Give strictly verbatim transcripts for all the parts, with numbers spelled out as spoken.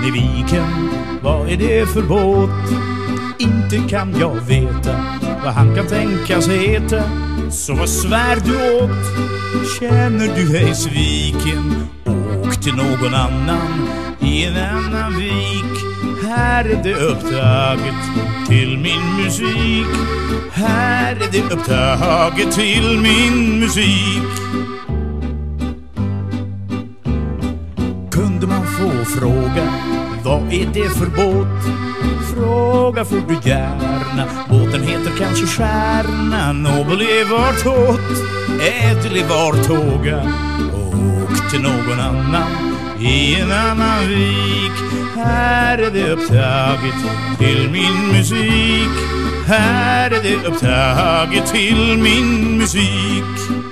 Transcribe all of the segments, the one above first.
i viken. Vad är det för båt? Inte kan jag veta vad han kan tänkas heta. Så vad svär du åt? Känner du dig sviken? Åk till någon annan i en annan vik. Här är det upptaget till min musik. Här är det upptaget till min musik. Kunde man få fråga, vad är det för båt? Fråga får du gärna. Båten heter kanske Stjärna. Nobel var tåt, ädel var tåga. Åk till någon annan i en annan vik. Här är det upptaget till min musik. Här är det upptaget till min musik.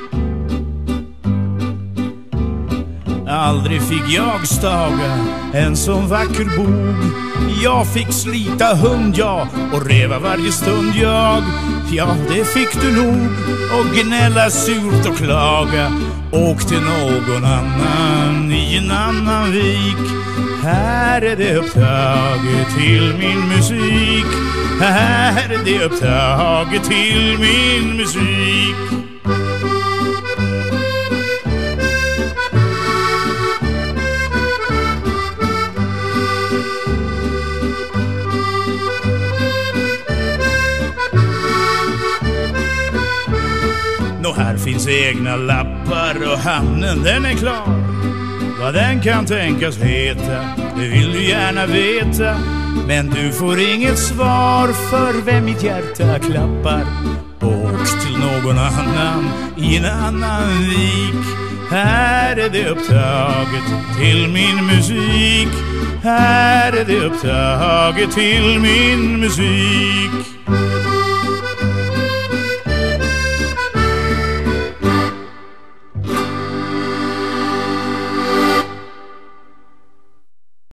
Aldrig fick jag staga en sån vacker bog. Jag fick slita hund, ja, och reva varje stund jag. Ja, det fick du nog, och gnälla surt och klaga. Åk till någon annan i en annan vik. Här är det upptaget till min musik. Här är det upptaget till min musik. Nå, här finns egna lappar och hamnen den är klar. Vad den kan tänkas heta, det vill du gärna veta. Men du får inget svar för vem mitt hjärta klappar. Åk till någon annan i en annan vik. Här är det upptaget till min musik. Här är det upptaget till min musik.